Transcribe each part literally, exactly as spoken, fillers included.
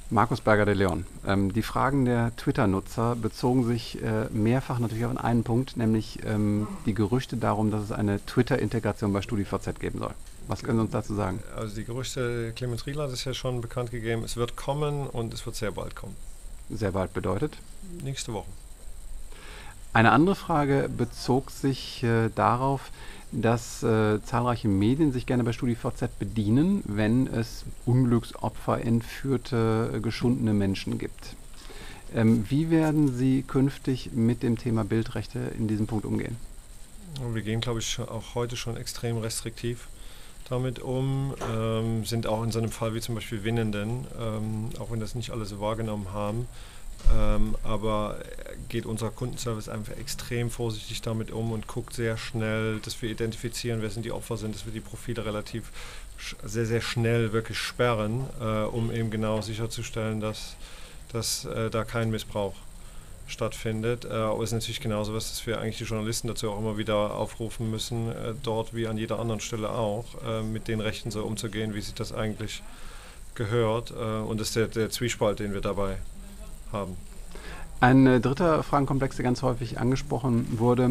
Markus Berger de Leon. Ähm, die Fragen der Twitter-Nutzer bezogen sich äh, mehrfach natürlich auf einen Punkt, nämlich ähm, die Gerüchte darum, dass es eine Twitter-Integration bei StudiVZ geben soll. Was können Sie uns dazu sagen? Also die Gerüchte, Clemens Riedler hat es ja schon bekannt gegeben, es wird kommen und es wird sehr bald kommen. Sehr bald bedeutet. Nächste Woche. Eine andere Frage bezog sich äh, darauf, dass äh, zahlreiche Medien sich gerne bei StudiVZ bedienen, wenn es Unglücksopfer, entführte, äh, geschundene Menschen gibt. Ähm, wie werden Sie künftig mit dem Thema Bildrechte in diesem Punkt umgehen? Und wir gehen, glaube ich, auch heute schon extrem restriktiv damit um, ähm, sind auch in so einem Fall wie zum Beispiel Winnenden, ähm, auch wenn das nicht alle so wahrgenommen haben, ähm, aber geht unser Kundenservice einfach extrem vorsichtig damit um und guckt sehr schnell, dass wir identifizieren, wer sind die Opfer sind, dass wir die Profile relativ sehr, sehr schnell wirklich sperren, äh, um eben genau sicherzustellen, dass, dass äh, da kein Missbrauch stattfindet. Äh, aber es ist natürlich genauso was, dass wir eigentlich die Journalisten dazu auch immer wieder aufrufen müssen, äh, dort wie an jeder anderen Stelle auch, äh, mit den Rechten so umzugehen, wie sich das eigentlich gehört. Äh, und das ist der, der Zwiespalt, den wir dabei haben. Ein äh, dritter Fragenkomplex, der ganz häufig angesprochen wurde,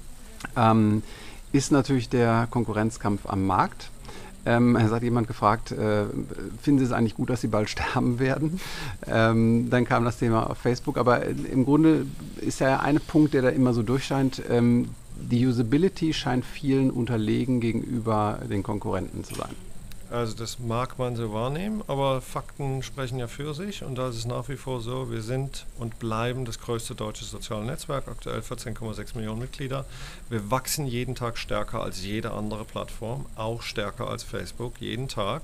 ähm, ist natürlich der Konkurrenzkampf am Markt. Ähm, es hat jemand gefragt, äh, finden Sie es eigentlich gut, dass Sie bald sterben werden? Ähm, dann kam das Thema auf Facebook, aber im Grunde ist ja ein Punkt, der da immer so durchscheint, ähm, die Usability scheint vielen unterlegen gegenüber den Konkurrenten zu sein. Also das mag man so wahrnehmen, aber Fakten sprechen ja für sich und da ist es nach wie vor so, wir sind und bleiben das größte deutsche soziale Netzwerk, aktuell vierzehn Komma sechs Millionen Mitglieder. Wir wachsen jeden Tag stärker als jede andere Plattform, auch stärker als Facebook, jeden Tag.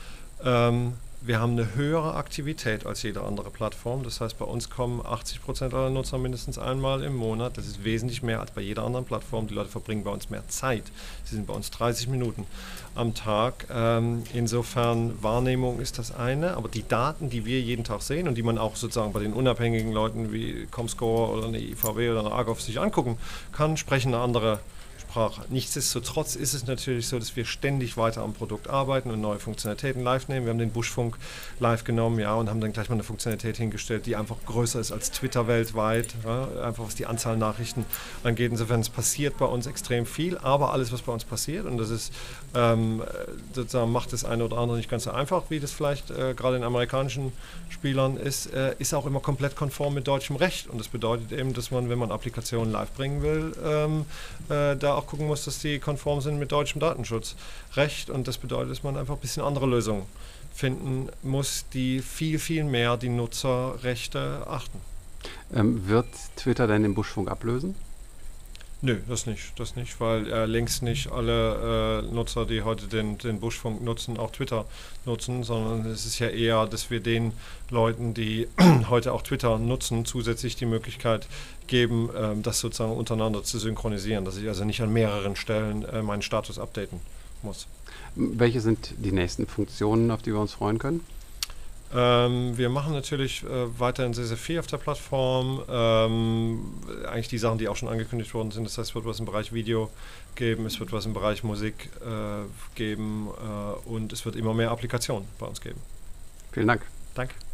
Ähm, wir haben eine höhere Aktivität als jede andere Plattform, das heißt bei uns kommen achtzig Prozent aller Nutzer mindestens einmal im Monat, das ist wesentlich mehr als bei jeder anderen Plattform, die Leute verbringen bei uns mehr Zeit, sie sind bei uns dreißig Minuten am Tag, ähm, insofern Wahrnehmung ist das eine, aber die Daten, die wir jeden Tag sehen und die man auch sozusagen bei den unabhängigen Leuten wie Comscore oder eine I V W oder eine Argov sich angucken kann, sprechen eine andere Sprache. Nichtsdestotrotz ist es natürlich so, dass wir ständig weiter am Produkt arbeiten und neue Funktionalitäten live nehmen. Wir haben den Buschfunk live genommen, ja, und haben dann gleich mal eine Funktionalität hingestellt, die einfach größer ist als Twitter weltweit, ja, einfach was die Anzahl Nachrichten angeht. Insofern, es passiert bei uns extrem viel, aber alles, was bei uns passiert, und das ist, ähm, sozusagen macht das eine oder andere nicht ganz so einfach, wie das vielleicht äh, gerade in amerikanischen Spielern ist, äh, ist auch immer komplett konform mit deutschem Recht. Und das bedeutet eben, dass man, wenn man Applikationen live bringen will, ähm, äh, da auch gucken muss, dass die konform sind mit deutschem Datenschutzrecht, und das bedeutet, dass man einfach ein bisschen andere Lösungen finden muss, die viel, viel mehr die Nutzerrechte achten. Ähm, wird Twitter denn den Buschfunk ablösen? Nö, das nicht, das nicht, weil äh, längst nicht alle äh, Nutzer, die heute den, den Buschfunk nutzen, auch Twitter nutzen, sondern es ist ja eher, dass wir den Leuten, die heute auch Twitter nutzen, zusätzlich die Möglichkeit geben, äh, das sozusagen untereinander zu synchronisieren, dass ich also nicht an mehreren Stellen äh, meinen Status updaten muss. Welche sind die nächsten Funktionen, auf die wir uns freuen können? Ähm, wir machen natürlich äh, weiterhin sehr, sehr viel auf der Plattform. Ähm, eigentlich die Sachen, die auch schon angekündigt worden sind. Das heißt, es wird was im Bereich Video geben, es wird was im Bereich Musik äh, geben äh, und es wird immer mehr Applikationen bei uns geben. Vielen Dank. Danke.